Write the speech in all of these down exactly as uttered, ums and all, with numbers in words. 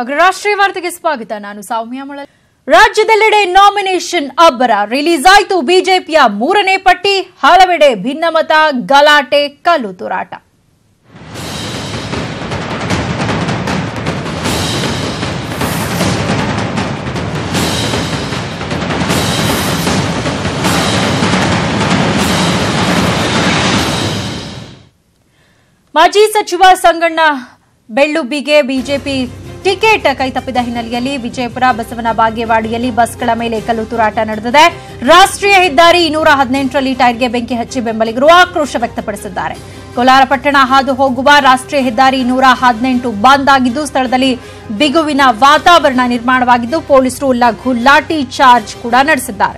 ಅಗ್ರರಾಷ್ಟ್ರೀಯ ವಾರ್ತೆಗೆ ಸ್ವಾಗತ. ನಾನು ಸೌಮ್ಯ ಮೊಳಲ್. ರಾಜ್ಯದೆಲ್ಲೆಡೆ ನಾಮಿನೇಷನ್ ಅಬ್ಬರ ರಿಲೀಸ್ ಆಯಿತು. ಬಿಜೆಪಿಯ ಮೂರನೇ ಪಟ್ಟಿ, ಹಲವೆಡೆ ಭಿನ್ನಮತ, ಗಲಾಟೆ, ಕಲ್ಲು ತೂರಾಟ. ಮಾಜಿ ಸಚಿವ ಸಂಗಣ್ಣ ಬೆಳ್ಳುಬ್ಬಿಗೆ ಬಿಜೆಪಿ ಟಿಕೆಟ್ ಕೈತಪ್ಪಿದ ಹಿನ್ನೆಲೆಯಲ್ಲಿ ವಿಜಯಪುರ ಬಸವನ ಬಾಗೇವಾಡಿಯಲ್ಲಿ ಬಸ್ಗಳ ಮೇಲೆ ಕಲ್ಲು ತೂರಾಟ ನಡೆದಿದೆ. ರಾಷ್ಟ್ರೀಯ ಹೆದ್ದಾರಿ ಇನ್ನೂರ ಹದಿನೆಂಟರಲ್ಲಿ ಟೈರ್ಗೆ ಬೆಂಕಿ ಹಚ್ಚಿ ಬೆಂಬಲಿಗರು ಆಕ್ರೋಶ ವ್ಯಕ್ತಪಡಿಸಿದ್ದಾರೆ. ಕೋಲಾರ ಪಟ್ಟಣ ಹಾದು ಹೋಗುವ ರಾಷ್ಟ್ರೀಯ ಹೆದ್ದಾರಿ ಇನ್ನೂರ ಹದಿನೆಂಟು ಬಂದ್ ಆಗಿದ್ದು, ಸ್ಥಳದಲ್ಲಿ ಬಿಗುವಿನ ವಾತಾವರಣ ನಿರ್ಮಾಣವಾಗಿದ್ದು, ಪೊಲೀಸರು ಲಘು ಲಾಠಿ ಚಾರ್ಜ್ ಕೂಡ ನಡೆಸಿದ್ದಾರೆ.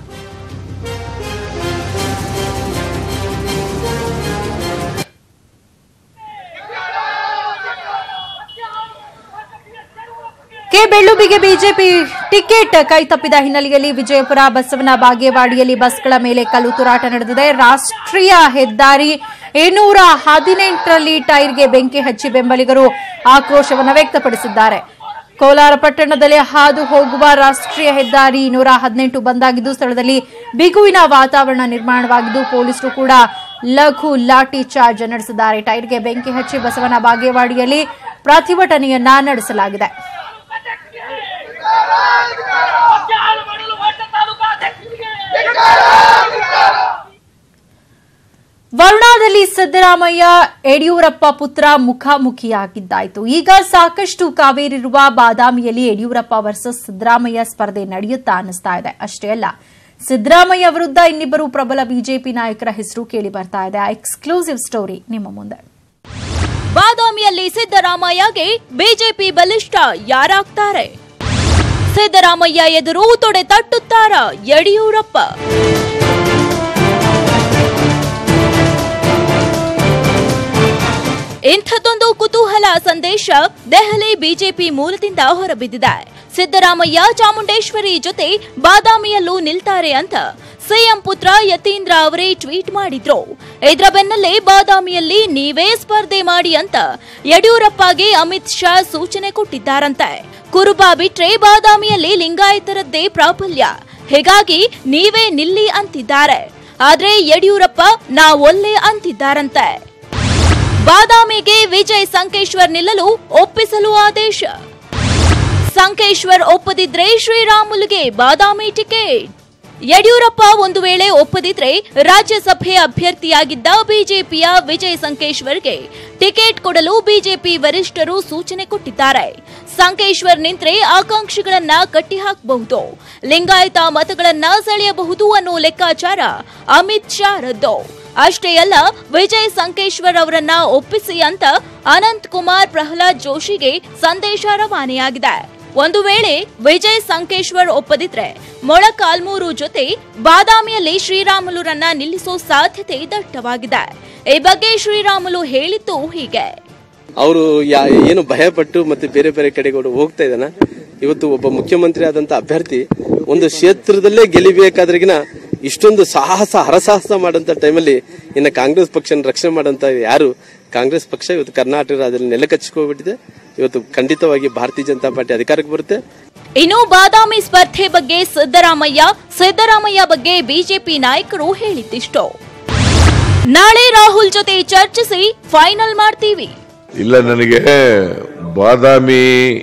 ಕೆ ಬೆಳ್ಳುಬ್ಬಿಗೆ ಬಿಜೆಪಿ ಟಿಕೆಟ್ ಕೈತಪ್ಪಿದ ಹಿನ್ನೆಲೆಯಲ್ಲಿ ವಿಜಯಪುರ ಬಸವನ ಬಾಗೇವಾಡಿಯಲ್ಲಿ ಬಸ್ಗಳ ಮೇಲೆ ಕಲ್ಲು ತೂರಾಟ ನಡೆದಿದೆ. ರಾಷ್ಟ್ರೀಯ ಹೆದ್ದಾರಿ ಇನ್ನೂರ ಹದಿನೆಂಟರಲ್ಲಿ ಟೈರ್ಗೆ ಬೆಂಕಿ ಹಚ್ಚಿ ಬೆಂಬಲಿಗರು ಆಕ್ರೋಶವನ್ನು ವ್ಯಕ್ತಪಡಿಸಿದ್ದಾರೆ. ಕೋಲಾರ ಪಟ್ಟಣದಲ್ಲಿ ಹಾದು ಹೋಗುವ ರಾಷ್ಟ್ರೀಯ ಹೆದ್ದಾರಿ ಇನ್ನೂರ ಹದಿನೆಂಟು ಬಂದಾಗಿದ್ದು, ಸ್ಥಳದಲ್ಲಿ ಬಿಗುವಿನ ವಾತಾವರಣ ನಿರ್ಮಾಣವಾಗಿದ್ದು, ಪೊಲೀಸರು ಕೂಡ ಲಘು ಲಾಠಿ ಚಾರ್ಜ್ ನಡೆಸಿದ್ದಾರೆ. ಟೈರ್ಗೆ ಬೆಂಕಿ ಹಚ್ಚಿ ಬಸವನ ಬಾಗೇವಾಡಿಯಲ್ಲಿ ಪ್ರತಿಭಟನೆಯನ್ನ ನಡೆಸಲಾಗಿದೆ. ವರುಣಾದಲ್ಲಿ ಸಿದ್ದರಾಮಯ್ಯ ಯಡಿಯೂರಪ್ಪ ಪುತ್ರ ಮುಖಾಮುಖಿಯಾಗಿದ್ದಾಯಿತು. ಈಗ ಸಾಕಷ್ಟು ಕಾವೇರಿರುವ ಬಾದಾಮಿಯಲ್ಲಿ ಯಡಿಯೂರಪ್ಪ ವರ್ಸಸ್ ಸಿದ್ದರಾಮಯ್ಯ ಸ್ಪರ್ಧೆ ನಡೆಯುತ್ತಾ ಅನ್ನಿಸ್ತಾ ಇದೆ. ಅಷ್ಟೇ ಅಲ್ಲ, ಸಿದ್ದರಾಮಯ್ಯ ವಿರುದ್ಧ ಇನ್ನಿಬ್ಬರು ಪ್ರಬಲ ಬಿಜೆಪಿ ನಾಯಕರ ಹೆಸರು ಕೇಳಿ ಬರ್ತಾ ಇದೆ. ಎಕ್ಸ್ಕ್ಲೂಸಿವ್ ಸ್ಟೋರಿ ನಿಮ್ಮ ಮುಂದೆ. ಬಾದಾಮಿಯಲ್ಲಿ ಸಿದ್ದರಾಮಯ್ಯಗೆ ಬಿಜೆಪಿ ಬಲಿಷ್ಠ ಯಾರಾಗ್ತಾರೆ? ಸಿದ್ದರಾಮಯ್ಯ ಎದುರು ತೊಡೆ ತಟ್ಟುತ್ತಾರ ಯಡಿಯೂರಪ್ಪ? ಇಂಥದ್ದೊಂದು ಕುತೂಹಲ ಸಂದೇಶ ದೆಹಲಿ ಬಿಜೆಪಿ ಮೂಲದಿಂದ ಹೊರಬಿದ್ದಿದೆ. ಸಿದ್ದರಾಮಯ್ಯ ಚಾಮುಂಡೇಶ್ವರಿ ಜೊತೆ ಬಾದಾಮಿಯಲ್ಲೂ ನಿಲ್ತಾರೆ ಅಂತ ಸಿಎಂ ಪುತ್ರ ಯತೀಂದ್ರ ಅವರೇ ಟ್ವೀಟ್ ಮಾಡಿದ್ರು. ಇದರ ಬೆನ್ನಲ್ಲೇ ಬಾದಾಮಿಯಲ್ಲಿ ನೀವೇ ಸ್ಪರ್ಧೆ ಮಾಡಿ ಅಂತ ಯಡಿಯೂರಪ್ಪಗೆ ಅಮಿತ್ ಶಾ ಸೂಚನೆ ಕೊಟ್ಟಿದ್ದಾರಂತೆ. ಕುರುಬ ಬಿಟ್ರೆ ಬಾದಾಮಿಯಲ್ಲಿ ಲಿಂಗಾಯತರದ್ದೇ ಪ್ರಾಬಲ್ಯ, ಹೀಗಾಗಿ ನೀವೇ ನಿಲ್ಲಿ ಅಂತಿದ್ದಾರೆ. ಆದ್ರೆ ಯಡಿಯೂರಪ್ಪ ನಾವೊಲ್ಲೆ ಅಂತಿದ್ದಾರಂತೆ. ಬಾದಾಮಿಗೆ ವಿಜಯ್ ಸಂಕೇಶ್ವರ್ ನಿಲ್ಲಲು ಒಪ್ಪಿಸಲು ಆದೇಶ. ಸಂಕೇಶ್ವರ್ ಒಪ್ಪದಿದ್ರೆ ಶ್ರೀರಾಮುಲುಗೆ ಬಾದಾಮಿ ಟಿಕೆಟ್. ಯಡಿಯೂರಪ್ಪ ಒಂದು ವೇಳೆ ಒಪ್ಪದಿದ್ರೆ ರಾಜ್ಯಸಭೆ ಅಭ್ಯರ್ಥಿಯಾಗಿದ್ದ ಬಿಜೆಪಿಯ ವಿಜಯ್ ಸಂಕೇಶ್ವರ್ಗೆ ಟಿಕೆಟ್ ಕೊಡಲು ಬಿಜೆಪಿ ವರಿಷ್ಠರು ಸೂಚನೆ ಕೊಟ್ಟಿದ್ದಾರೆ. ಸಂಕೇಶ್ವರ್ ನಿಂತ್ರೆ ಆಕಾಂಕ್ಷಿಗಳನ್ನ ಕಟ್ಟಿಹಾಕಬಹುದು, ಲಿಂಗಾಯತ ಮತಗಳನ್ನ ಸೆಳೆಯಬಹುದು ಅನ್ನೋ ಲೆಕ್ಕಾಚಾರ ಅಮಿತ್ ಶಾ ರದ್ದು. ಅಷ್ಟೇ ಅಲ್ಲ, ವಿಜಯ್ ಸಂಕೇಶ್ವರ್ ಅವರನ್ನ ಒಪ್ಪಿಸಿ ಅಂತ ಅನಂತ್ ಕುಮಾರ್ ಪ್ರಹ್ಲಾದ್ ಜೋಶಿಗೆ ಸಂದೇಶ ರವಾನೆಯಾಗಿದೆ. ಒಂದು ವೇಳೆ ವಿಜಯ್ ಸಂಕೇಶ್ವರ್ ಒಪ್ಪದಿದ್ರೆ ಮೊಳಕಾಲ್ಮೂರು ಜೊತೆ ಬಾದಾಮಿಯಲ್ಲಿ ಶ್ರೀರಾಮುಲುರನ್ನ ನಿಲ್ಲಿಸೋ ಸಾಧ್ಯತೆ ದಟ್ಟವಾಗಿದೆ. ಈ ಬಗ್ಗೆ ಶ್ರೀರಾಮುಲು ಹೇಳಿದ್ದು ಹೀಗೆ: ಅವರು ಏನು ಭಯಪಟ್ಟು ಮತ್ತೆ ಬೇರೆ ಬೇರೆ ಕಡೆಗಳು ಹೋಗ್ತಾ ಇದ್ದಾನ. ಇವತ್ತು ಒಬ್ಬ ಮುಖ್ಯಮಂತ್ರಿ ಆದಂತ ಅಭ್ಯರ್ಥಿ ಒಂದು ಕ್ಷೇತ್ರದಲ್ಲೇ ಗೆಲ್ಲಬೇಕಾದ್ರಿಗಿನ ಇಷ್ಟೊಂದು ಸಾಹಸ ಹರಸಾಹಸ ಮಾಡಂತ ಟೈಮಲ್ಲಿ ಇನ್ನು ಕಾಂಗ್ರೆಸ್ ಪಕ್ಷನ ರಕ್ಷಣೆ ಮಾಡಂತ ಯಾರು? ಕಾಂಗ್ರೆಸ್ ಪಕ್ಷ ಇವತ್ತು ಕರ್ನಾಟಕ ರಾಜ್ಯದಲ್ಲಿ ನೆಲಕಚ್ಚಿಕೊಂಡ್ಬಿಟ್ಟಿದೆ. ಇವತ್ತು ಖಂಡಿತವಾಗಿ ಭಾರತೀಯ ಜನತಾ ಪಾರ್ಟಿ ಅಧಿಕಾರಕ್ಕೆ ಬರುತ್ತೆ. ಇನ್ನು ಬಾದಾಮಿ ಸ್ಪರ್ಧೆ ಬಗ್ಗೆ ಸಿದ್ದರಾಮಯ್ಯ ಸಿದ್ದರಾಮಯ್ಯ ಬಗ್ಗೆ ಬಿಜೆಪಿ ನಾಯಕರು ಹೇಳಿದ್ದಿಷ್ಟು. ನಾಳೆ ರಾಹುಲ್ ಜೊತೆ ಚರ್ಚಿಸಿ ಫೈನಲ್ ಮಾಡ್ತೀವಿ. ಇಲ್ಲ, ನನಗೆ ಬಾದಾಮಿ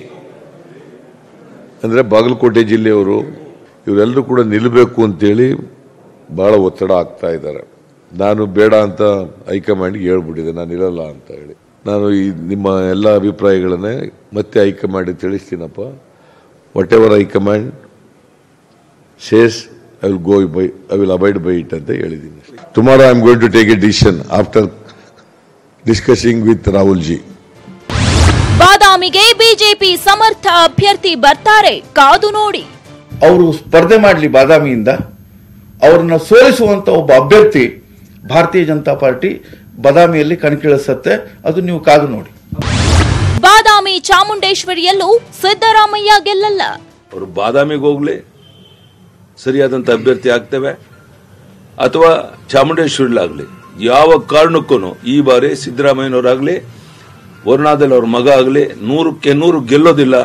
ಅಂದ್ರೆ ಬಾಗಲಕೋಟೆ ಜಿಲ್ಲೆಯವರು ಇವರೆಲ್ಲರೂ ಕೂಡ ನಿಲ್ಲಬೇಕು ಅಂತೇಳಿ ಬಹಳ ಒತ್ತಡ ಆಗ್ತಾ ಇದ್ದಾರೆ. ನಾನು ಬೇಡ ಅಂತ ಹೈಕಮಾಂಡ್ಗೆ ಹೇಳ್ಬಿಟ್ಟಿದೆ, ನಾನು ಇರಲ್ಲ ಅಂತ ಹೇಳಿ. ನಾನು ಈ ನಿಮ್ಮ ಎಲ್ಲ ಅಭಿಪ್ರಾಯಗಳನ್ನೇ ಮತ್ತೆ ಹೈಕಮಾಂಡ್ ತಿಳಿಸ್ತೀನಪ್ಪ. Whatever high command says I will go by I will abide by it ಅಂತ ಹೇಳಿದ್ದೀನಿ. Tomorrow I am going to take a decision after discussing with Rahul ji. ಬಾದಾಮಿಗೆ ಬಿಜೆಪಿ ಸಮರ್ಥ ಅಭ್ಯರ್ಥಿ ಬರ್ತಾರೆ, ಕಾದು ನೋಡಿ. ಅವರು ಸ್ಪರ್ಧೆ ಮಾಡಲಿ, ಬಾದಾಮಿಯಿಂದ ಅವರನ್ನ ಸೋಲಿಸುವಂತ ಒಬ್ಬ ಅಭ್ಯರ್ಥಿ ಭಾರತೀಯ ಜನತಾ ಪಾರ್ಟಿ ಬಾದಾಮಿಯಲ್ಲಿ ಕಣಕ್ಕಿಳಿಸುತ್ತೆ. ಅದು ನೀವು ಕಾದು ನೋಡಿ. ಬಾದಾಮಿ ಚಾಮುಂಡೇಶ್ವರಿಯಲ್ಲೂ ಸಿದ್ದರಾಮಯ್ಯ ಗೆಲ್ಲಲ್ಲ. ಅವರು ಬಾದಾಮಿಗೆ ಹೋಗ್ಲಿ, ಸರಿಯಾದಂತ ಅಭ್ಯರ್ಥಿ ಆಗ್ತೇವೆ, ಅಥವಾ ಚಾಮುಂಡೇಶ್ವರಿಲಾಗ್ಲಿ, ಯಾವ ಕಾರಣಕ್ಕೂ ಈ ಬಾರಿ ಸಿದ್ದರಾಮಯ್ಯನವರಾಗ್ಲಿ ವರುಣಾದಲ್ಲಿ ಅವ್ರ ಮಗ ಆಗಲಿ ನೂರಕ್ಕೆ ನೂರು ಗೆಲ್ಲೋದಿಲ್ಲ.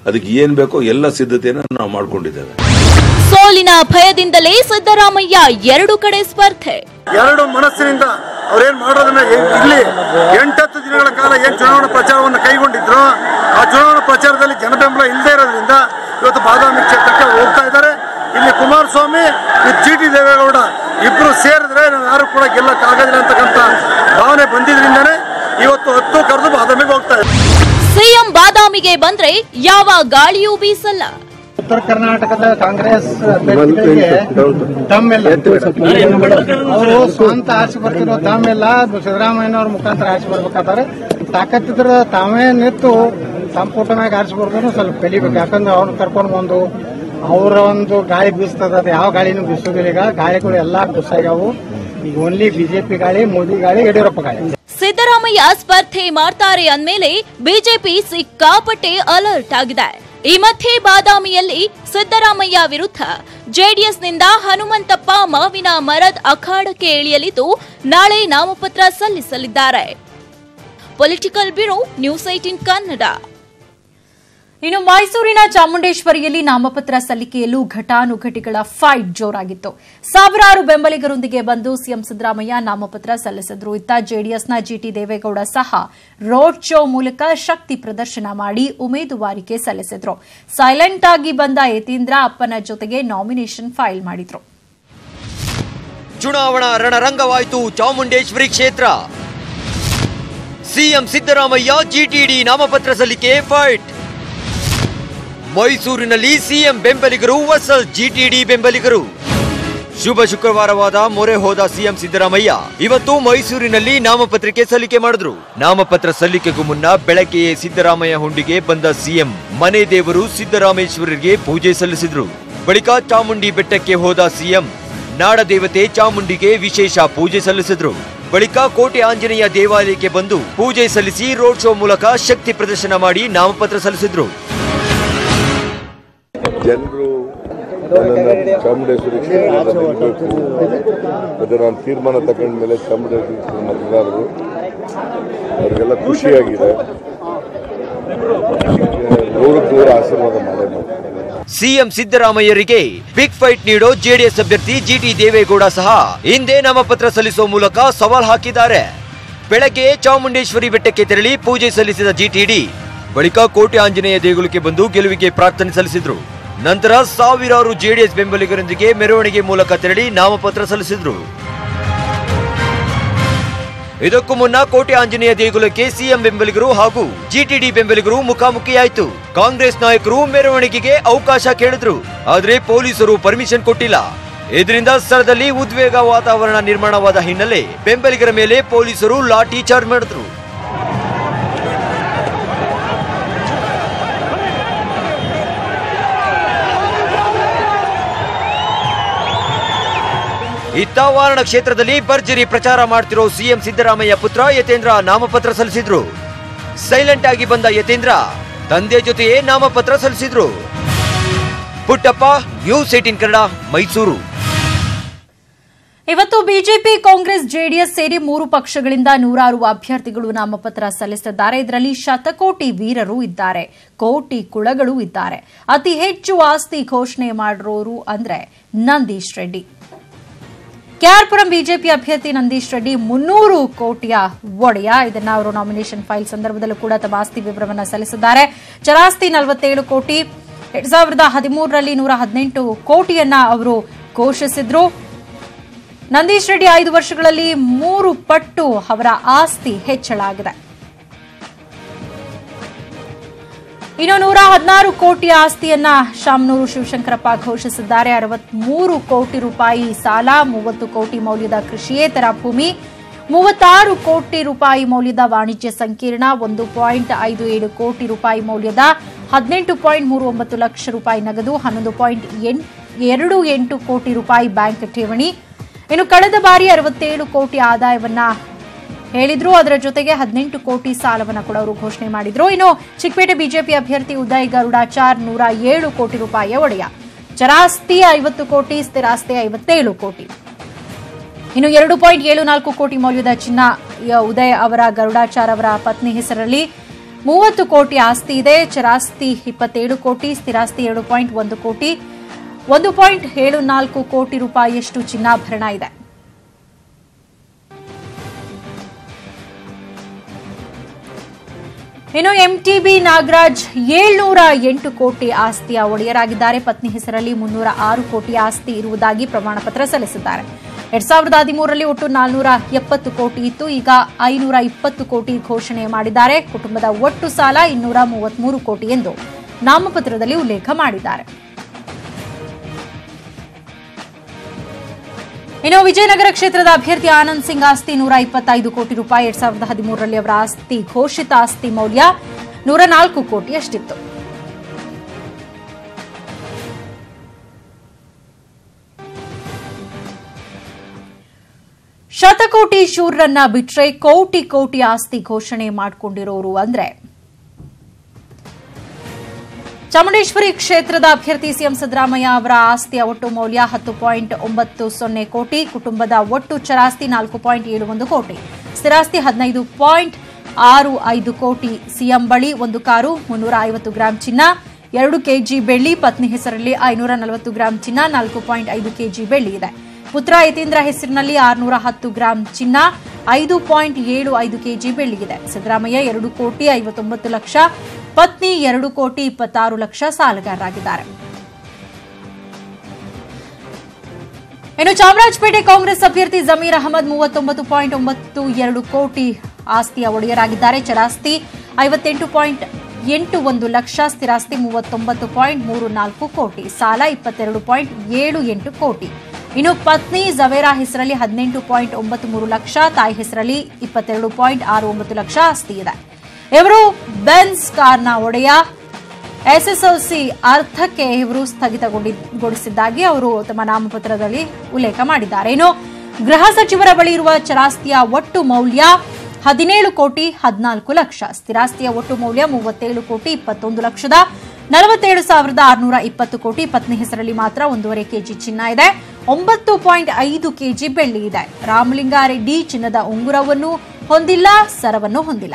ಅದಕ್ಕೆ ಏನ್ ಬೇಕೋ ಎಲ್ಲ ಸಿದ್ಧತೆಯನ್ನು ನಾವು ಮಾಡ್ಕೊಂಡಿದ್ದೇವೆ. ಸೋಲಿನ ಭಯದಿಂದಲೇ ಸಿದ್ದರಾಮಯ್ಯ ಎರಡು ಕಡೆ ಸ್ಪರ್ಧೆ. ಎರಡು ಮನಸ್ಸಿನಿಂದ ಅವ್ರೇನ್ ಮಾಡೋದನ್ನ ಇಲ್ಲಿ ಎಂಟತ್ತು ದಿನಗಳ ಕಾಲ ಏನ್ ಚುನಾವಣಾ ಪ್ರಚಾರವನ್ನು ಕೈಗೊಂಡಿದ್ರು ಆ ಚುನಾವಣಾ ಪ್ರಚಾರದಲ್ಲಿ ಜನಬೆಂಬಲ ಇಲ್ಲದೆ ಇರೋದ್ರಿಂದ ಇವತ್ತು ಬಾದಾಮಿ ಕ್ಷೇತ್ರಕ್ಕೆ ಹೋಗ್ತಾ ಇದ್ದಾರೆ. ಇಲ್ಲಿ ಕುಮಾರಸ್ವಾಮಿ ಜಿ ಟಿ ದೇವೇಗೌಡ ಇಬ್ರು ಸೇರಿದ್ರೆ ನಾವು ಯಾರು ಕೂಡ ಗೆಲ್ಲಕ್ಕಾಗೋದಿಲ್ಲ ಅಂತಕ್ಕಂಥ ಭಾವನೆ ಬಂದಿದ್ರಿಂದನೇ ಇವತ್ತು ಹತ್ತು ಕರೆದು ಬಾದಾಮಿಗೆ ಹೋಗ್ತಾ ಇದ್ದಾರೆ. ಸಿಎಂ ಬಾದಾಮಿಗೆ ಬಂದ್ರೆ ಯಾವ ಗಾಳಿಯೂ ಬೀಸಲ್ಲ. ಉತ್ತರ ಕರ್ನಾಟಕದ ಕಾಂಗ್ರೆಸ್ ಅಭ್ಯರ್ಥಿಗಳಿಗೆ ತಮ್ಮೆಲ್ಲ ಅವರು ಸ್ವಂತ ಆರಿಸಿ ಬರ್ತಿರೋ ತಮ್ಮೆಲ್ಲ ಸಿದ್ದರಾಮಯ್ಯನವ್ರ ಮುಖಾಂತರ ಆರಿಸಿ ಬರ್ಬೇಕಾದ್ರೆ ತಾಕತ್ತಿದ್ರೆ ತಾವೇ ನಿಂತು ಸಂಪುಟನಾಗ ಆರಿಸಿ ಬರ್ದ್ರು ಸ್ವಲ್ಪ ಕಲಿಬೇಕು. ಯಾಕಂದ್ರೆ ಅವ್ರನ್ನ ಕರ್ಕೊಂಡು ಬಂದು ಅವರ ಒಂದು ಗಾಳಿ ಬೀಸ್ತದ, ಅದು ಯಾವ ಗಾಳಿನೂ ಬೀಸೋದಿಲ್ಲ. ಈಗ ಗಾಳಿಗಳು ಎಲ್ಲಾ ಬೀಸಾಗ್ಯಾವು. ಈಗ ಓನ್ಲಿ ಬಿಜೆಪಿ ಗಾಳಿ, ಮೋದಿ ಗಾಳಿ, ಯಡಿಯೂರಪ್ಪ ಗಾಳಿ. ಸಿದ್ದರಾಮಯ್ಯ ಸ್ಪರ್ಧೆ ಮಾಡ್ತಾರೆ ಅಂದ್ಮೇಲೆ ಬಿಜೆಪಿ ಸಿಕ್ಕಾಪಟ್ಟೆ ಅಲರ್ಟ್ ಆಗಿದೆ. ಈ ಮಧ್ಯೆ ಬಾದಾಮಿಯಲ್ಲಿ ಸಿದ್ದರಾಮಯ್ಯ ವಿರುದ್ಧ ಜೆಡಿಎಸ್ನಿಂದ ಹನುಮಂತಪ್ಪ ಮಾವಿನ ಮರದ ಅಖಾಡಕ್ಕೆ ಇಳಿಯಲಿದ್ದು ನಾಳೆ ನಾಮಪತ್ರ ಸಲ್ಲಿಸಲಿದ್ದಾರೆ. Political bureau, news eighteen Kannada. ಇನ್ನು ಮೈಸೂರಿನ ಚಾಮುಂಡೇಶ್ವರಿಯಲ್ಲಿ ನಾಮಪತ್ರ ಸಲ್ಲಿಕೆಯಲ್ಲೂ ಘಟಾನುಘಟಿಗಳ ಫೈಟ್ ಜೋರಾಗಿತ್ತು. ಸಾವಿರಾರು ಬೆಂಬಲಿಗರೊಂದಿಗೆ ಬಂದು ಸಿಎಂ ಸಿದ್ದರಾಮಯ್ಯ ನಾಮಪತ್ರ ಸಲ್ಲಿಸಿದ್ರು. ಇತ್ತ ಜೆಡಿಎಸ್ನ ಜಿಟಿ ದೇವೇಗೌಡ ಸಹ ರೋಡ್ ಶೋ ಮೂಲಕ ಶಕ್ತಿ ಪ್ರದರ್ಶನ ಮಾಡಿ ಉಮೇದುವಾರಿಕೆ ಸಲ್ಲಿಸಿದ್ರು. ಸೈಲೆಂಟ್ ಆಗಿ ಬಂದ ಯತೀಂದ್ರ ಅಪ್ಪನ ಜೊತೆಗೆ ನಾಮಿನೇಷನ್ ಫೈಲ್ ಮಾಡಿದ್ರು. ಚುನಾವಣಾ ರಣರಂಗವಾಯಿತು ಚಾಮುಂಡೇಶ್ವರಿ ಕ್ಷೇತ್ರ. ಸಿಎಂ ಸಿದ್ದರಾಮಯ್ಯ ಜಿಟಿಡಿ ನಾಮಪತ್ರ ಸಲ್ಲಿಕೆ ಫೈಟ್. ಮೈಸೂರಿನಲ್ಲಿ ಸಿಎಂ ಬೆಂಬಲಿಗರು ವರ್ಸಸ್ ಜಿಟಿಡಿ ಬೆಂಬಲಿಗರು. ಶುಭ ಶುಕ್ರವಾರವಾದ ಮೊರೆ ಹೋದ ಸಿಎಂ ಸಿದ್ದರಾಮಯ್ಯ ಇವತ್ತು ಮೈಸೂರಿನಲ್ಲಿ ನಾಮಪತ್ರಿಕೆ ಸಲ್ಲಿಕೆ ಮಾಡಿದ್ರು. ನಾಮಪತ್ರ ಸಲ್ಲಿಕೆಗೂ ಮುನ್ನ ಬೆಳಗ್ಗೆಯೇ ಸಿದ್ದರಾಮಯ್ಯ ಹುಂಡಿಗೆ ಬಂದ ಸಿಎಂ ಮನೆ ದೇವರು ಸಿದ್ದರಾಮೇಶ್ವರರಿಗೆ ಪೂಜೆ ಸಲ್ಲಿಸಿದ್ರು. ಬಳಿಕ ಚಾಮುಂಡಿ ಬೆಟ್ಟಕ್ಕೆ ಹೋದ ಸಿಎಂ ನಾಡದೇವತೆ ಚಾಮುಂಡಿಗೆ ವಿಶೇಷ ಪೂಜೆ ಸಲ್ಲಿಸಿದ್ರು. ಬಳಿಕ ಕೋಟೆ ಆಂಜನೇಯ ದೇವಾಲಯಕ್ಕೆ ಬಂದು ಪೂಜೆ ಸಲ್ಲಿಸಿ ರೋಡ್ ಶೋ ಮೂಲಕ ಶಕ್ತಿ ಪ್ರದರ್ಶನ ಮಾಡಿ ನಾಮಪತ್ರ ಸಲ್ಲಿಸಿದ್ರು. ಜನರು ನನ್ನನ್ನು ಚಾಮುಂಡೇಶ್ವರಿ ಕ್ಷೇತ್ರದಿಂದ ನಿಲ್ಲಬೇಕು ಮತ್ತು ನಾನು ತೀರ್ಮಾನ ತಗೊಂಡ ಮೇಲೆ ಚಾಮುಂಡೇಶ್ವರಿ ಮತದಾರರು ಅವರಿಗೆಲ್ಲ ಖುಷಿಯಾಗಿದೆ. ನೂರಕ್ಕೆ ನೂರು ಆಶೀರ್ವಾದ ಮಾಡೇ ಮಾಡ್ತಾರೆ. ಸಿಎಂ ಸಿದ್ದರಾಮಯ್ಯರಿಗೆ ಬಿಗ್ ಫೈಟ್ ನೀಡೋ ಜೆಡಿಎಸ್ ಅಭ್ಯರ್ಥಿ ಜಿಟಿ ದೇವೇಗೌಡ ಸಹ ಹಿಂದೆ ನಾಮಪತ್ರ ಸಲ್ಲಿಸುವ ಮೂಲಕ ಸವಾಲ್ ಹಾಕಿದ್ದಾರೆ. ಬೆಳಗ್ಗೆ ಚಾಮುಂಡೇಶ್ವರಿ ಬೆಟ್ಟಕ್ಕೆ ತೆರಳಿ ಪೂಜೆ ಸಲ್ಲಿಸಿದ ಜಿಟಿಡಿ ಬಳಿಕ ಕೋಟೆ ಆಂಜನೇಯ ದೇಗುಲಕ್ಕೆ ಬಂದು ಗೆಲುವಿಗೆ ಪ್ರಾರ್ಥನೆ ಸಲ್ಲಿಸಿದ್ರು. ನಂತರ ಸಾವಿರಾರು ಜೆಡಿಎಸ್ ಬೆಂಬಲಿಗರೊಂದಿಗೆ ಮೆರವಣಿಗೆ ಮೂಲಕ ತೆರಳಿ ನಾಮಪತ್ರ ಸಲ್ಲಿಸಿದ್ರು. ಇದಕ್ಕೂ ಮುನ್ನ ಕೋಟೆ ಆಂಜನೇಯ ದೇಗುಲಕ್ಕೆ ಸಿಎಂ ಬೆಂಬಲಿಗರು ಹಾಗೂ ಜಿಟಿಡಿ ಬೆಂಬಲಿಗರು ಮುಖಾಮುಖಿಯಾಯಿತು. ಕಾಂಗ್ರೆಸ್ ನಾಯಕರು ಮೆರವಣಿಗೆಗೆ ಅವಕಾಶ ಕೇಳಿದ್ರು, ಆದರೆ ಪೊಲೀಸರು ಪರ್ಮಿಷನ್ ಕೊಟ್ಟಿಲ್ಲ. ಇದರಿಂದ ಸ್ಥಳದಲ್ಲಿ ಉದ್ವೇಗ ವಾತಾವರಣ ನಿರ್ಮಾಣವಾದ ಹಿನ್ನೆಲೆ ಬೆಂಬಲಿಗರ ಮೇಲೆ ಪೊಲೀಸರು ಲಾಠಿ ಚಾರ್ಜ್ ಮಾಡಿದ್ರು. ಇತ್ತ ವಾರಣ ಕ್ಷೇತ್ರದಲ್ಲಿ ಭರ್ಜರಿ ಪ್ರಚಾರ ಮಾಡ್ತಿರೋ ಸಿಎಂ ಸಿದ್ದರಾಮಯ್ಯ ಪುತ್ರ ಯತೀಂದ್ರ ನಾಮಪತ್ರ ಸಲ್ಲಿಸಿದ್ರು. ಸೈಲೆಂಟ್ ಆಗಿ ಬಂದ ಯತೀಂದ್ರ ತಂದೆ ಜೊತೆಯೇ ನಾಮಪತ್ರ ಸಲ್ಲಿಸಿದ್ರು. Puttappa, news eighteen Kannada, Mysuru. ಇವತ್ತು ಬಿಜೆಪಿ, ಕಾಂಗ್ರೆಸ್, ಜೆಡಿಎಸ್ ಸೇರಿ ಮೂರು ಪಕ್ಷಗಳಿಂದ ನೂರಾರು ಅಭ್ಯರ್ಥಿಗಳು ನಾಮಪತ್ರ ಸಲ್ಲಿಸಿದ್ದಾರೆ. ಇದರಲ್ಲಿ ಶತಕೋಟಿ ವೀರರು ಇದ್ದಾರೆ, ಕೋಟಿ ಕುಳಗಳು ಇದ್ದಾರೆ. ಅತಿ ಹೆಚ್ಚು ಆಸ್ತಿ ಘೋಷಣೆ ಮಾಡಿರೋರು ಅಂದ್ರೆ ನಂದೀಶ್ ರೆಡ್ಡಿ. ಕೆಆರ್ಪುರಂ ಬಿಜೆಪಿ ಅಭ್ಯರ್ಥಿ ನಂದೀಶ್ ರೆಡ್ಡಿ ಮುನ್ನೂರು ಕೋಟಿಯ ಒಡೆಯ. ಇದನ್ನ ಅವರು ನಾಮಿನೇಷನ್ ಫೈಲ್ ಸಂದರ್ಭದಲ್ಲೂ ಕೂಡ ತಮ್ಮ ಆಸ್ತಿ ವಿವರವನ್ನು ಸಲ್ಲಿಸಿದ್ದಾರೆ. ಚರಾಸ್ತಿ ನಲವತ್ತೇಳು ಕೋಟಿ. ಎರಡ್ ಸಾವಿರದ ಹದಿಮೂರರಲ್ಲಿ ನೂರ ಹದಿನೆಂಟು ಕೋಟಿಯನ್ನ ಅವರು ಘೋಷಿಸಿದ್ರು. ನಂದೀಶ್ ರೆಡ್ಡಿ ಐದು ವರ್ಷಗಳಲ್ಲಿ ಮೂರು ಪಟ್ಟು ಅವರ ಆಸ್ತಿ ಹೆಚ್ಚಳ ಆಗಿದೆ. ಇನ್ನು ನೂರ ಹದಿನಾರು ಕೋಟಿ ಆಸ್ತಿಯನ್ನ ಶಾಮನೂರು ಶಿವಶಂಕರಪ್ಪ ಘೋಷಿಸಿದ್ದಾರೆ. ಅರವತ್ಮೂರು ಕೋಟಿ ರೂಪಾಯಿ ಸಾಲ, ಮೂವತ್ತು ಕೋಟಿ ಮೌಲ್ಯದ ಕೃಷಿಯೇತರ ಭೂಮಿ, ಮೂವತ್ತಾರು ಕೋಟಿ ರೂಪಾಯಿ ಮೌಲ್ಯದ ವಾಣಿಜ್ಯ ಸಂಕೀರ್ಣ, ಒಂದು ಪಾಯಿಂಟ್ ಐದು ಏಳು ಕೋಟಿ ರೂಪಾಯಿ ಮೌಲ್ಯದ ಹದಿನೆಂಟು ಪಾಯಿಂಟ್ ಮೂರು ಒಂಬತ್ತು ಲಕ್ಷ ರೂಪಾಯಿ ನಗದು, ಹನ್ನೊಂದು ಪಾಯಿಂಟ್ ಎರಡು ಎಂಟು ಕೋಟಿ ರೂಪಾಯಿ ಬ್ಯಾಂಕ್ ಠೇವಣಿ. ಇನ್ನು ಕಳೆದ ಬಾರಿ ಅರವತ್ತೇಳು ಕೋಟಿ ಆದಾಯವನ್ನ ಹೇಳಿದ್ರು. ಅದರ ಜೊತೆಗೆ ಹದಿನೆಂಟು ಕೋಟಿ ಸಾಲವನ್ನು ಕೂಡ ಅವರು ಘೋಷಣೆ ಮಾಡಿದ್ರು. ಇನ್ನು ಚಿಕ್ಕಪೇಟೆ ಬಿಜೆಪಿ ಅಭ್ಯರ್ಥಿ ಉದಯ್ ಗರುಡಾಚಾರ್ ನೂರ ಏಳು ಕೋಟಿ ರೂಪಾಯಿಯ ಒಡೆಯ. ಚರಾಸ್ತಿ ಐವತ್ತು ಕೋಟಿ, ಸ್ಥಿರಾಸ್ತಿ ಐವತ್ತೇಳು ಕೋಟಿ. ಇನ್ನು ಎರಡು ಪಾಯಿಂಟ್ ಏಳು ನಾಲ್ಕು ಕೋಟಿ ಮೌಲ್ಯದ ಚಿನ್ನ ಉದಯ್ ಅವರ ಗರುಡಾಚಾರ್ ಅವರ ಪತ್ನಿ ಹೆಸರಲ್ಲಿ. ಮೂವತ್ತು ಕೋಟಿ ಆಸ್ತಿ ಇದೆ. ಚರಾಸ್ತಿ ಇಪ್ಪತ್ತೇಳು ಕೋಟಿ, ಸ್ಥಿರಾಸ್ತಿ ಎರಡು ಪಾಯಿಂಟ್ ಒಂದು ಕೋಟಿ, ಒಂದು ಪಾಯಿಂಟ್ ಏಳು ನಾಲ್ಕು ಕೋಟಿ ರೂಪಾಯಿಯಷ್ಟು ಚಿನ್ನಾಭರಣ ಇದೆ. ಇನ್ನು ಎಂಟಿಬಿ ನಾಗರಾಜ್ ಏಳ್ನೂರ ಎಂಟು ಕೋಟಿ ಆಸ್ತಿಯ ಒಡೆಯರಾಗಿದ್ದಾರೆ. ಪತ್ನಿ ಹೆಸರಲ್ಲಿ ಮುನ್ನೂರ ಆರು ಕೋಟಿ ಆಸ್ತಿ ಇರುವುದಾಗಿ ಪ್ರಮಾಣ ಪತ್ರ ಸಲ್ಲಿಸಿದ್ದಾರೆ. ಎರಡ್ ಸಾವಿರದ ಹದಿಮೂರರಲ್ಲಿ ಒಟ್ಟು ನಾಲ್ನೂರ ಎಪ್ಪತ್ತು ಕೋಟಿ ಇತ್ತು. ಈಗ ಐನೂರ ಇಪ್ಪತ್ತು ಕೋಟಿ ಘೋಷಣೆ ಮಾಡಿದ್ದಾರೆ. ಕುಟುಂಬದ ಒಟ್ಟು ಸಾಲ ಇನ್ನೂರ ಮೂವತ್ಮೂರು ಕೋಟಿ ಎಂದು ನಾಮಪತ್ರದಲ್ಲಿ ಉಲ್ಲೇಖ ಮಾಡಿದ್ದಾರೆ. ಇನ್ನು ವಿಜಯನಗರ ಕ್ಷೇತ್ರದ ಅಭ್ಯರ್ಥಿ ಆನಂದ್ ಸಿಂಗ್ ಆಸ್ತಿ ನೂರ ಇಪ್ಪತ್ತೈದು ಕೋಟಿ ರೂಪಾಯಿ. ಎರಡ್ ಸಾವಿರದ ಹದಿಮೂರರಲ್ಲಿ ಅವರ ಆಸ್ತಿ ಘೋಷಿತ ಆಸ್ತಿ ಮೌಲ್ಯ ನೂರ ನಾಲ್ಕು ಕೋಟಿಯಷ್ಟಿತ್ತು. ಶತಕೋಟಿ ಶೂರರನ್ನ ಬಿಟ್ರೆ ಕೋಟಿ ಕೋಟಿ ಆಸ್ತಿ ಘೋಷಣೆ ಮಾಡಿಕೊಂಡಿರೋರು ಅಂದ್ರೆ ಚಾಮುಂಡೇಶ್ವರಿ ಕ್ಷೇತ್ರದ ಅಭ್ಯರ್ಥಿ ಸಿಎಂ ಸಿದ್ದರಾಮಯ್ಯ ಅವರ ಆಸ್ತಿಯ ಒಟ್ಟು ಮೌಲ್ಯ ಹತ್ತು ಪಾಯಿಂಟ್ ಒಂಬತ್ತು ಸೊನ್ನೆ ಕೋಟಿ. ಕುಟುಂಬದ ಒಟ್ಟು ಚರಾಸ್ತಿ ನಾಲ್ಕು ಪಾಯಿಂಟ್ ಏಳು ಒಂದು ಕೋಟಿ, ಸ್ಥಿರಾಸ್ತಿ ಹದಿನೈದು ಪಾಯಿಂಟ್ ಆರು ಐದು ಕೋಟಿ. ಸಿಎಂ ಬಳಿ ಒಂದು ಕಾರು, ಮುನ್ನೂರ ಐವತ್ತು ಗ್ರಾಂ ಚಿನ್ನ, ಎರಡು ಕೆಜಿ ಬೆಳ್ಳಿ. ಪತ್ನಿ ಹೆಸರಲ್ಲಿ ಐನೂರ ನಲವತ್ತು ಗ್ರಾಂ ಚಿನ್ನ, ನಾಲ್ಕು ಪಾಯಿಂಟ್ ಐದು ಕೆಜಿ ಬೆಳ್ಳಿ ಇದೆ. ಪುತ್ರ ಯತೀಂದ್ರ ಹೆಸರಿನಲ್ಲಿ ಆರುನೂರ ಹತ್ತು ಗ್ರಾಂ ಚಿನ್ನ, ಐದು ಪಾಯಿಂಟ್ ಏಳು ಐದು ಕೆಜಿ ಬೆಳ್ಳಿಗಿದೆ. ಸಿದ್ದರಾಮಯ್ಯ ಎರಡು ಕೋಟಿ ಐವತ್ತೊಂಬತ್ತು ಲಕ್ಷ, ಪತ್ನಿ ಎರಡು ಕೋಟಿ ಇಪ್ಪತ್ತಾರು ಲಕ್ಷ ಸಾಲಗಾರರಾಗಿದ್ದಾರೆ. ಇನ್ನು ಚಾಮರಾಜಪೇಟೆ ಕಾಂಗ್ರೆಸ್ ಅಭ್ಯರ್ಥಿ ಜಮೀರ್ ಅಹಮದ್ ಮೂವತ್ತೊಂಬತ್ತು ಪಾಯಿಂಟ್ ಒಂಬತ್ತು ಎರಡು ಕೋಟಿ ಆಸ್ತಿಯ ಒಡೆಯರಾಗಿದ್ದಾರೆ. ಚರಾಸ್ತಿ ಐವತ್ತೆಂಟು ಪಾಯಿಂಟ್ ಎಂಟು ಒಂದು ಲಕ್ಷ, ಸ್ಥಿರಾಸ್ತಿ ಮೂವತ್ತೊಂಬತ್ತು ಪಾಯಿಂಟ್ ಮೂರು ನಾಲ್ಕು ಕೋಟಿ, ಸಾಲ ಇಪ್ಪತ್ತೆರಡು ಪಾಯಿಂಟ್ ಏಳು ಎಂಟು ಕೋಟಿ. ಇನ್ನು ಪತ್ನಿ ಜವೇರಾ ಹೆಸರಲ್ಲಿ ಹದಿನೆಂಟು ಪಾಯಿಂಟ್ ಒಂಬತ್ತು ಮೂರು ಲಕ್ಷ, ತಾಯಿ ಹೆಸರಲ್ಲಿ ಇಪ್ಪತ್ತೆರಡು ಪಾಯಿಂಟ್ ಆರು ಒಂಬತ್ತು ಲಕ್ಷ ಆಸ್ತಿ ಇದೆ. ಇವರು ಬೆನ್ಸ್ ಕಾರ್ನ ಒಡೆಯ. ಎಸ್ಎಸ್ಎಲ್ಸಿ ಅರ್ಥಕ್ಕೆ ಇವರು ಸ್ಥಗಿತಗೊಳಿಸಿದ್ದಾಗಿ ಅವರು ತಮ್ಮ ನಾಮಪತ್ರದಲ್ಲಿ ಉಲ್ಲೇಖ ಮಾಡಿದ್ದಾರೆ. ಇನ್ನು ಗೃಹ ಸಚಿವರ ಬಳಿ ಇರುವ ಚರಾಸ್ತಿಯ ಒಟ್ಟು ಮೌಲ್ಯ ಹದಿನೇಳು ಕೋಟಿ ಹದಿನಾಲ್ಕು ಲಕ್ಷ, ಸ್ಥಿರಾಸ್ತಿಯ ಒಟ್ಟು ಮೌಲ್ಯ ಮೂವತ್ತೇಳು ಕೋಟಿ ಇಪ್ಪತ್ತೊಂದು ಲಕ್ಷದ ನಲವತ್ತೇಳು ಸಾವಿರದ ಆರುನೂರ ಇಪ್ಪತ್ತು ಕೋಟಿ. ಪತ್ನಿ ಹೆಸರಲ್ಲಿ ಮಾತ್ರ ಒಂದೂವರೆ ಕೆಜಿ ಚಿನ್ನ ಇದೆ. ಒಂಬತ್ತು ಪಾಯಿಂಟ್ ಐದು ಕೆಜಿ ಬೆಳ್ಳಿ ಇದೆ. ರಾಮಲಿಂಗಾರೆಡ್ಡಿ ಚಿನ್ನದ ಉಂಗುರವನ್ನು ಹೊಂದಿಲ್ಲ, ಸರವನ್ನು ಹೊಂದಿಲ್ಲ.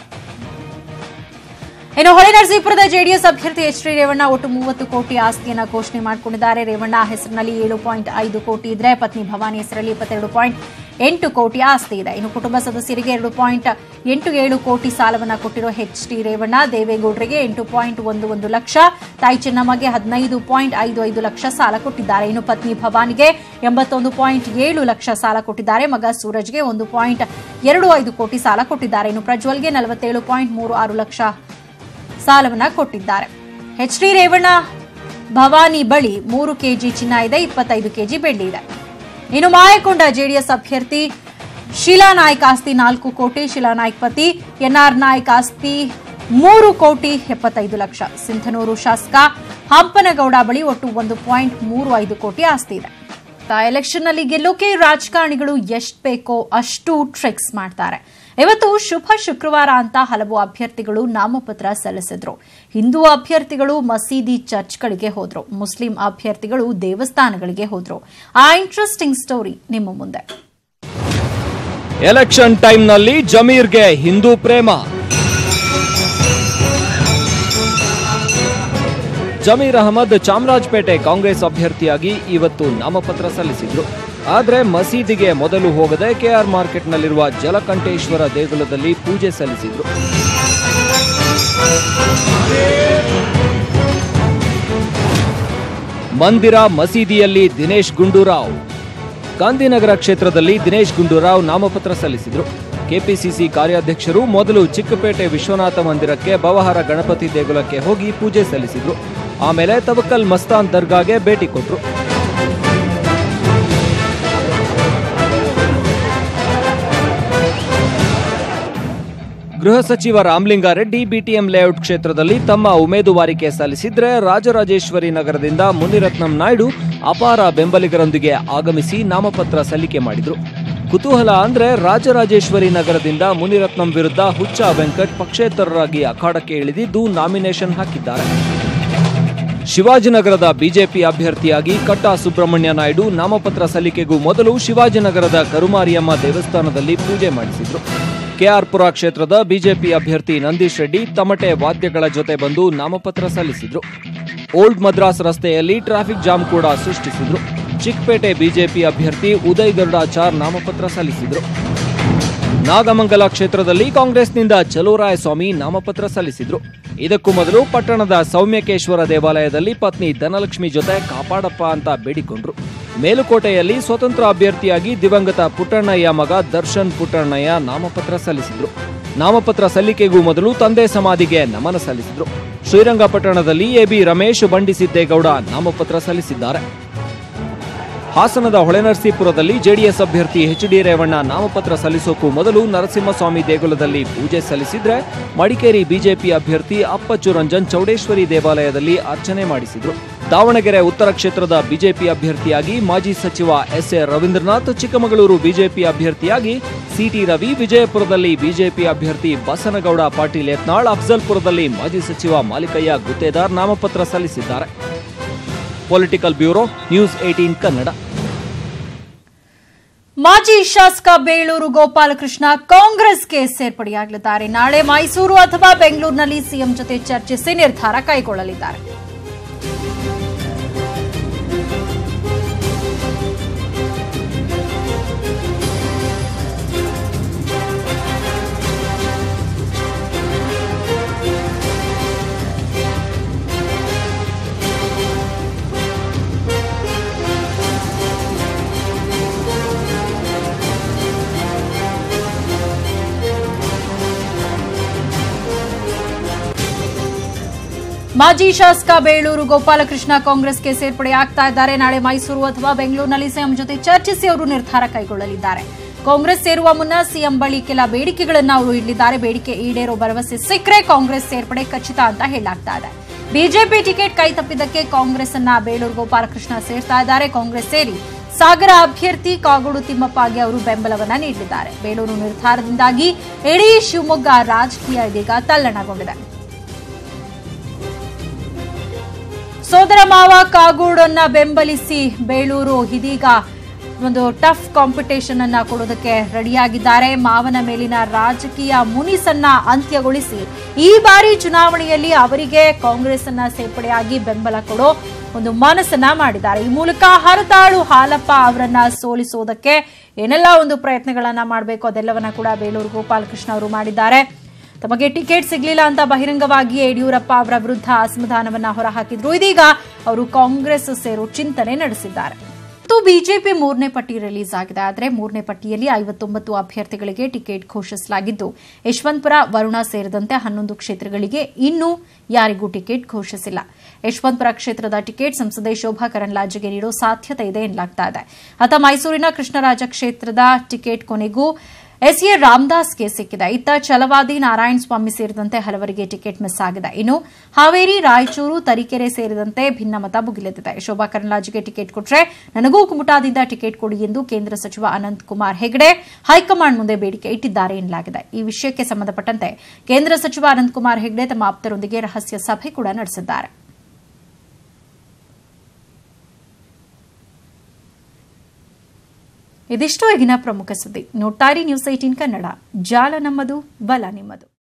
ಇನ್ನು ಹೊಳೆನರಸೀಪುರದ ಜೆಡಿಎಸ್ ಅಭ್ಯರ್ಥಿ ಎಚ್ ಡಿ ರೇವಣ್ಣ ಒಟ್ಟು ಮೂವತ್ತು ಕೋಟಿ ಆಸ್ತಿಯನ್ನು ಘೋಷಣೆ ಮಾಡಿಕೊಂಡಿದ್ದಾರೆ. ರೇವಣ್ಣ ಹೆಸರಿನಲ್ಲಿ ಏಳು ಪಾಯಿಂಟ್ ಐದು ಕೋಟಿ ಇದ್ರೆ, ಪತ್ನಿ ಭವಾನಿ ಹೆಸರಲ್ಲಿ ಇಪ್ಪತ್ತೆರಡು ಪಾಯಿಂಟ್ ಎಂಟು ಕೋಟಿ ಆಸ್ತಿ ಇದೆ. ಇನ್ನು ಕುಟುಂಬ ಸದಸ್ಯರಿಗೆ ಎರಡು ಪಾಯಿಂಟ್ ಎಂಟು ಏಳು ಕೋಟಿ ಸಾಲವನ್ನು ಕೊಟ್ಟಿರೋ ಎಚ್ ಡಿ ರೇವಣ್ಣ ದೇವೇಗೌಡರಿಗೆ ಎಂಟು ಪಾಯಿಂಟ್ ಒಂದು ಒಂದು ಲಕ್ಷ, ತಾಯಿ ಚೆನ್ನಮ್ಮಗೆ ಹದಿನೈದು ಪಾಯಿಂಟ್ ಐದು ಐದು ಲಕ್ಷ ಸಾಲ ಕೊಟ್ಟಿದ್ದಾರೆ. ಇನ್ನು ಪತ್ನಿ ಭವಾನಿಗೆ ಎಂಬತ್ತೊಂದು ಪಾಯಿಂಟ್ ಏಳು ಲಕ್ಷ ಸಾಲ ಕೊಟ್ಟಿದ್ದಾರೆ. ಮಗ ಸೂರಜ್ಗೆ ಒಂದು ಪಾಯಿಂಟ್ ಎರಡು ಐದು ಕೋಟಿ ಸಾಲ ಕೊಟ್ಟಿದ್ದಾರೆ. ಇನ್ನು ಪ್ರಜ್ವಲ್ಗೆ ನಲವತ್ತೇಳು ಪಾಯಿಂಟ್ ಮೂರು ಆರು ಲಕ್ಷ ಸಾಲವನ್ನ ಕೊಟ್ಟಿದ್ದಾರೆ. ಎಚ್ ಡಿ ರೇವಣ್ಣ ಭವಾನಿ ಬಳಿ ಮೂರು ಕೆಜಿ ಚಿನ್ನ ಇದೆ, ಇಪ್ಪತ್ತೈದು ಕೆಜಿ ಬೆಳ್ಳಿ ಇದೆ. ಇನ್ನು ಮಾಯಕೊಂಡ ಜೆಡಿಎಸ್ ಅಭ್ಯರ್ಥಿ ಶೀಲಾ ನಾಯ್ಕ್ ಆಸ್ತಿ ನಾಲ್ಕು ಕೋಟಿ, ಶೀಲಾ ನಾಯ್ಕ್ ಪತಿ ಎನ್ಆರ್ ನಾಯ್ಕ್ ಆಸ್ತಿ ಮೂರು ಕೋಟಿ ಎಪ್ಪತ್ತೈದು ಲಕ್ಷ. ಸಿಂಧನೂರು ಶಾಸಕ ಹಂಪನಗೌಡ ಬಳಿ ಒಟ್ಟು ಒಂದು ಪಾಯಿಂಟ್ ಮೂರು ಐದು ಕೋಟಿ ಆಸ್ತಿ ಇದೆ. ಎಲೆಕ್ಷನ್ನಲ್ಲಿ ಗೆಲ್ಲೋಕೆ ರಾಜಕಾರಣಿಗಳು ಎಷ್ಟು ಬೇಕೋ ಅಷ್ಟು ಟ್ರಿಕ್ಸ್ ಮಾಡ್ತಾರೆ. ಇವತ್ತು ಶುಭ ಶುಕ್ರವಾರ ಅಂತ ಹಲವು ಅಭ್ಯರ್ಥಿಗಳು ನಾಮಪತ್ರ ಸಲ್ಲಿಸಿದ್ರು. ಹಿಂದೂ ಅಭ್ಯರ್ಥಿಗಳು ಮಸೀದಿ ಚರ್ಚ್ಗಳಿಗೆ ಹೋದ್ರು, ಮುಸ್ಲಿಂ ಅಭ್ಯರ್ಥಿಗಳು ದೇವಸ್ಥಾನಗಳಿಗೆ ಹೋದ್ರು. ಆ ಇಂಟ್ರೆಸ್ಟಿಂಗ್ ಸ್ಟೋರಿ ನಿಮ್ಮ ಮುಂದೆ. ಎಲೆಕ್ಷನ್ ಟೈಮ್ನಲ್ಲಿ ಜಮೀರ್ಗೆ ಹಿಂದೂ ಪ್ರೇಮ. ಜಮೀರ್ ಅಹಮದ್ ಚಾಮರಾಜಪೇಟೆ ಕಾಂಗ್ರೆಸ್ ಅಭ್ಯರ್ಥಿಯಾಗಿ ಇವತ್ತು ನಾಮಪತ್ರ ಸಲ್ಲಿಸಿದ್ರು. ಆದರೆ ಮಸೀದಿಗೆ ಮೊದಲು ಹೋಗದೆ ಕೆಆರ್ ಮಾರ್ಕೆಟ್ನಲ್ಲಿರುವ ಜಲಕಂಠೇಶ್ವರ ದೇಗುಲದಲ್ಲಿ ಪೂಜೆ ಸಲ್ಲಿಸಿದ್ರು. ಮಂದಿರ ಮಸೀದಿಯಲ್ಲಿ ದಿನೇಶ್ ಗುಂಡೂರಾವ್. ಗಾಂಧಿನಗರ ಕ್ಷೇತ್ರದಲ್ಲಿ ದಿನೇಶ್ ಗುಂಡೂರಾವ್ ನಾಮಪತ್ರ ಸಲ್ಲಿಸಿದ್ರು. ಕೆಪಿಸಿಸಿ ಕಾರ್ಯಾಧ್ಯಕ್ಷರು ಮೊದಲು ಚಿಕ್ಕಪೇಟೆ ವಿಶ್ವನಾಥ ಮಂದಿರಕ್ಕೆ ಭವಹರ ಗಣಪತಿ ದೇಗುಲಕ್ಕೆ ಹೋಗಿ ಪೂಜೆ ಸಲ್ಲಿಸಿದ್ರು. ಆಮೇಲೆ ತವಕ್ಕಲ್ ಮಸ್ತಾನ್ ದರ್ಗಾಗೆ ಭೇಟಿ ಕೊಟ್ರು. ಗೃಹ ಸಚಿವ ರಾಮಲಿಂಗಾರೆಡ್ಡಿ ಬಿಟಿಎಂ ಲೇಔಟ್ ಕ್ಷೇತ್ರದಲ್ಲಿ ತಮ್ಮ ಉಮೇದುವಾರಿಕೆ ಸಲ್ಲಿಸಿದ್ರೆ, ರಾಜರಾಜೇಶ್ವರಿ ನಗರದಿಂದ ಮುನಿರತ್ನಂ ನಾಯ್ಡು ಅಪಾರ ಬೆಂಬಲಿಗರೊಂದಿಗೆ ಆಗಮಿಸಿ ನಾಮಪತ್ರ ಸಲ್ಲಿಕೆ ಮಾಡಿದ್ರು. ಕುತೂಹಲ ಅಂದ್ರೆ ರಾಜರಾಜೇಶ್ವರಿ ನಗರದಿಂದ ಮುನಿರತ್ನಂ ವಿರುದ್ಧ ಹುಚ್ಚ ವೆಂಕಟ್ ಪಕ್ಷೇತರರಾಗಿ ಅಖಾಡಕ್ಕೆ ಇಳಿದಿದ್ದು ನಾಮಿನೇಷನ್ ಹಾಕಿದ್ದಾರೆ. ಶಿವಾಜಿನಗರದ ಬಿಜೆಪಿ ಅಭ್ಯರ್ಥಿಯಾಗಿ ಕಟ್ಟಾ ಸುಬ್ರಹ್ಮಣ್ಯ ನಾಯ್ಡು ನಾಮಪತ್ರ ಸಲ್ಲಿಕೆಗೂ ಮೊದಲು ಶಿವಾಜಿನಗರದ ಕರುಮಾರಿಯಮ್ಮ ದೇವಸ್ಥಾನದಲ್ಲಿ ಪೂಜೆ ಮಾಡಿಸಿದ್ರು. ಕೆಆರ್ಪುರ ಕ್ಷೇತ್ರದ ಬಿಜೆಪಿ ಅಭ್ಯರ್ಥಿ ನಂದೀಶ್ ರೆಡ್ಡಿ ತಮಟೆ ವಾದ್ಯಗಳ ಜೊತೆ ಬಂದು ನಾಮಪತ್ರ ಸಲ್ಲಿಸಿದ್ರು. ಓಲ್ಡ್ ಮದ್ರಾಸ್ ರಸ್ತೆಯಲ್ಲಿ ಟ್ರಾಫಿಕ್ ಜಾಮ್ ಕೂಡ ಸೃಷ್ಟಿಸಿದ್ರು. ಚಿಕ್ಕಪೇಟೆ ಬಿಜೆಪಿ ಅಭ್ಯರ್ಥಿ ಉದಯ್ ಗರುಡಾಚಾರ್ ನಾಮಪತ್ರ ಸಲ್ಲಿಸಿದ್ರು. ನಾಗಮಂಗಲ ಕ್ಷೇತ್ರದಲ್ಲಿ ಕಾಂಗ್ರೆಸ್ನಿಂದ ಚಲುವರಾಯಸ್ವಾಮಿ ನಾಮಪತ್ರ ಸಲ್ಲಿಸಿದ್ರು. ಇದಕ್ಕೂ ಮೊದಲು ಪಟ್ಟಣದ ಸೌಮ್ಯಕೇಶ್ವರ ದೇವಾಲಯದಲ್ಲಿ ಪತ್ನಿ ಧನಲಕ್ಷ್ಮಿ ಜೊತೆ ಕಾಪಾಡಪ್ಪ ಅಂತ ಬೇಡಿಕೊಂಡ್ರು. ಮೇಲುಕೋಟೆಯಲ್ಲಿ ಸ್ವತಂತ್ರ ಅಭ್ಯರ್ಥಿಯಾಗಿ ದಿವಂಗತ ಪುಟ್ಟಣ್ಣಯ್ಯ ಮಗ ದರ್ಶನ್ ಪುಟ್ಟಣ್ಣಯ್ಯ ನಾಮಪತ್ರ ಸಲ್ಲಿಸಿದ್ರು. ನಾಮಪತ್ರ ಸಲ್ಲಿಕೆಗೂ ಮೊದಲು ತಂದೆ ಸಮಾಧಿಗೆ ನಮನ ಸಲ್ಲಿಸಿದ್ರು. ಶ್ರೀರಂಗಪಟ್ಟಣದಲ್ಲಿ ಎಬಿ ರಮೇಶ್ ಬಂಡಿಸಿದ್ದೇಗೌಡ ನಾಮಪತ್ರ ಸಲ್ಲಿಸಿದ್ದಾರೆ. ಹಾಸನದ ಹೊಳೆನರಸೀಪುರದಲ್ಲಿ ಜೆಡಿಎಸ್ ಅಭ್ಯರ್ಥಿ ಎಚ್ ಡಿ ರೇವಣ್ಣ ನಾಮಪತ್ರ ಸಲ್ಲಿಸೋಕ್ಕೂ ಮೊದಲು ನರಸಿಂಹಸ್ವಾಮಿ ದೇಗುಲದಲ್ಲಿ ಪೂಜೆ ಸಲ್ಲಿಸಿದ್ರೆ, ಮಡಿಕೇರಿ ಬಿಜೆಪಿ ಅಭ್ಯರ್ಥಿ ಅಪ್ಪಚ್ಚು ರಂಜನ್ ಚೌಡೇಶ್ವರಿ ದೇವಾಲಯದಲ್ಲಿ ಅರ್ಚನೆ ಮಾಡಿಸಿದ್ರು. ದಾವಣಗೆರೆ ಉತ್ತರ ಕ್ಷೇತ್ರದ ಬಿಜೆಪಿ ಅಭ್ಯರ್ಥಿಯಾಗಿ ಮಾಜಿ ಸಚಿವ S A Ravindranath, Chikkamagaluru BJP ಅಭ್ಯರ್ಥಿಯಾಗಿ ಸಿಟಿ ರವಿ, ವಿಜಯಪುರದಲ್ಲಿ ಬಿಜೆಪಿ ಅಭ್ಯರ್ಥಿ ಬಸನಗೌಡ ಪಾಟೀಲ್ ಯತ್ನಾಳ್, ಅಫ್ಜಲ್ಪುರದಲ್ಲಿ ಮಾಜಿ ಸಚಿವ ಮಾಲಿಕಯ್ಯ ಗುತ್ತೇದಾರ್ ನಾಮಪತ್ರ ಸಲ್ಲಿಸಿದ್ದಾರೆ. Political bureau, news eighteen Kannada. ಮಾಜಿ ಶಾಸಕ ಬೇಳೂರು ಗೋಪಾಲಕೃಷ್ಣ ಕಾಂಗ್ರೆಸ್ಗೆ ಸೇರ್ಪಡೆಯಾಗಲಿದ್ದಾರೆ. ನಾಳೆ ಮೈಸೂರು ಅಥವಾ ಬೆಂಗಳೂರಿನಲ್ಲಿ ಸಿಎಂ ಜೊತೆ ಚರ್ಚಿಸಿ ನಿರ್ಧಾರ ಕೈಗೊಳ್ಳಲಿದ್ದಾರೆ. ಮಾಜಿ ಶಾಸಕ ಬೇಳೂರು ಗೋಪಾಲಕೃಷ್ಣ ಕಾಂಗ್ರೆಸ್ಗೆ ಸೇರ್ಪಡೆಯಾಗ್ತಾ ಇದ್ದಾರೆ. ನಾಳೆ ಮೈಸೂರು ಅಥವಾ ಬೆಂಗಳೂರಿನಲ್ಲಿ ಸಿಎಂ ಜೊತೆ ಚರ್ಚಿಸಿ ಅವರು ನಿರ್ಧಾರ ಕೈಗೊಳ್ಳಲಿದ್ದಾರೆ. ಕಾಂಗ್ರೆಸ್ ಸೇರುವ ಮುನ್ನ ಸಿಎಂ ಬಳಿ ಕೆಲ ಬೇಡಿಕೆಗಳನ್ನು ಅವರು ಇಡಲಿದ್ದಾರೆ. ಬೇಡಿಕೆ ಈಡೇರೋ ಭರವಸೆ ಸಿಕ್ಕರೆ ಕಾಂಗ್ರೆಸ್ ಸೇರ್ಪಡೆ ಖಚಿತ ಅಂತ ಹೇಳಲಾಗ್ತಾ ಇದೆ. ಬಿಜೆಪಿ ಟಿಕೆಟ್ ಕೈ ತಪ್ಪಿದ್ದಕ್ಕೆ ಕಾಂಗ್ರೆಸ್ ಅನ್ನ ಬೇಳೂರು ಗೋಪಾಲಕೃಷ್ಣ ಸೇರ್ತಾ ಇದ್ದಾರೆ. ಕಾಂಗ್ರೆಸ್ ಸೇರಿ ಸಾಗರ ಅಭ್ಯರ್ಥಿ ಕಾಗೋಡು ತಿಮ್ಮಪ್ಪಗೆ ಅವರು ಬೆಂಬಲವನ್ನ ನೀಡಲಿದ್ದಾರೆ. ಬೇಳೂರು ನಿರ್ಧಾರದಿಂದಾಗಿ ಇಡೀ ಶಿವಮೊಗ್ಗ ರಾಜಕೀಯ ಇದೀಗ ತಲ್ಲಣಗೊಂಡಿದೆ. ಸೋದರ ಮಾವ ಕಾಗೋಡನ್ನ ಬೆಂಬಲಿಸಿ ಬೇಳೂರು ಇದೀಗ ಒಂದು ಟಫ್ ಕಾಂಪಿಟೇಷನ್ ಅನ್ನ ಕೊಡೋದಕ್ಕೆ ರೆಡಿಯಾಗಿದ್ದಾರೆ. ಮಾವನ ಮೇಲಿನ ರಾಜಕೀಯ ಮುನಿಸನ್ನ ಅಂತ್ಯಗೊಳಿಸಿ ಈ ಬಾರಿ ಚುನಾವಣೆಯಲ್ಲಿ ಅವರಿಗೆ ಕಾಂಗ್ರೆಸ್ ಅನ್ನ ಸೇರ್ಪಡೆಯಾಗಿ ಬೆಂಬಲ ಕೊಡೋ ಒಂದು ಮನಸ್ಸನ್ನ ಮಾಡಿದ್ದಾರೆ. ಈ ಮೂಲಕ ಹರತಾಳು ಹಾಲಪ್ಪ ಅವರನ್ನ ಸೋಲಿಸೋದಕ್ಕೆ ಏನೆಲ್ಲ ಒಂದು ಪ್ರಯತ್ನಗಳನ್ನ ಮಾಡಬೇಕು ಅದೆಲ್ಲವನ್ನ ಕೂಡ ಬೇಳೂರು ಗೋಪಾಲಕೃಷ್ಣ ಅವರು ಮಾಡಿದ್ದಾರೆ. ತಮಗೆ ಟಿಕೆಟ್ ಸಿಗಲಿಲ್ಲ ಅಂತ ಬಹಿರಂಗವಾಗಿಯೇ ಯಡಿಯೂರಪ್ಪ ಅವರ ವಿರುದ್ಧ ಅಸಮಾಧಾನವನ್ನ ಹೊರಹಾಕಿದ್ರು. ಇದೀಗ ಅವರು ಕಾಂಗ್ರೆಸ್ ಸೇರೋ ಚಿಂತನೆ ನಡೆಸಿದ್ದಾರೆ. ಬಿಜೆಪಿ ಮೂರನೇ ಪಟ್ಟಿ ರಿಲೀಸ್ ಆಗಿದೆ. ಆದರೆ ಮೂರನೇ ಪಟ್ಟಿಯಲ್ಲಿ ಐವತ್ತೊಂಬತ್ತು ಅಭ್ಯರ್ಥಿಗಳಿಗೆ ಟಿಕೆಟ್ ಘೋಷಿಸಲಾಗಿದ್ದು, ಯಶವಂತಪುರ, ವರುಣ ಸೇರಿದಂತೆ ಹನ್ನೊಂದು ಕ್ಷೇತ್ರಗಳಿಗೆ ಇನ್ನೂ ಯಾರಿಗೂ ಟಿಕೆಟ್ ಘೋಷಿಸಿಲ್ಲ. ಯಶವಂತಪುರ ಕ್ಷೇತ್ರದ ಟಿಕೆಟ್ ಸಂಸದೆ ಶೋಭಾ ಕರಂದ್ಲಾಜೆಗೆ ನೀಡೋ ಸಾಧ್ಯತೆ ಇದೆ ಎನ್ನಲಾಗ್ತಾ ಇದೆ. ಅತ ಮೈಸೂರಿನ ಕೃಷ್ಣರಾಜ ಕ್ಷೇತ್ರದ ಟಿಕೆಟ್ ಕೊನೆಗೂ ಎಸ್ ಎ ರಾಮದಾಸ್ಗೆ ಸಿಕ್ಕಿದೆ. ಇತ್ತ ಛಲವಾದಿ, ನಾರಾಯಣಸ್ವಾಮಿ ಸೇರಿದಂತೆ ಹಲವರಿಗೆ ಟಿಕೆಟ್ ಮಿಸ್ ಆಗಿದೆ. ಇನ್ನು ಹಾವೇರಿ, ರಾಯಚೂರು, ತರೀಕೆರೆ ಸೇರಿದಂತೆ ಭಿನ್ನಮತ ಭುಗಿಲೆದ್ದಿದೆ. ಶೋಭಾ ಕರಂದ್ಲಾಜೆಗೆ ಟಿಕೆಟ್ ಕೊಟ್ಟರೆ ನನಗೂ ಕುಮಟಾದಿಂದ ಟಿಕೆಟ್ ಕೊಡಿ ಎಂದು ಕೇಂದ್ರ ಸಚಿವ ಅನಂತ್ ಕುಮಾರ್ ಹೆಗಡೆ ಹೈಕಮಾಂಡ್ ಮುಂದೆ ಬೇಡಿಕೆ ಇಟ್ಟಿದ್ದಾರೆ ಎನ್ನಲಾಗಿದೆ. ಈ ವಿಷಯಕ್ಕೆ ಸಂಬಂಧಪಟ್ಟಂತೆ ಕೇಂದ್ರ ಸಚಿವ ಅನಂತ್ ಕುಮಾರ್ ಹೆಗಡೆ ತಮ್ಮ ಆಪ್ತರೊಂದಿಗೆ ರಹಸ್ಯ ಸಭೆ ಕೂಡ ನಡೆಸಿದ್ದಾರೆ. ಇದಿಷ್ಟು ಈಗಿನ ಪ್ರಮುಖ ಸುದ್ದಿ. ನೋಡ್ತಾ ಇರಿ ನ್ಯೂಸ್ ಏಟೀನ್ ಕನ್ನಡ. ಜಾಲ ನಮ್ಮದು, ಬಲ ನಿಮ್ಮದು.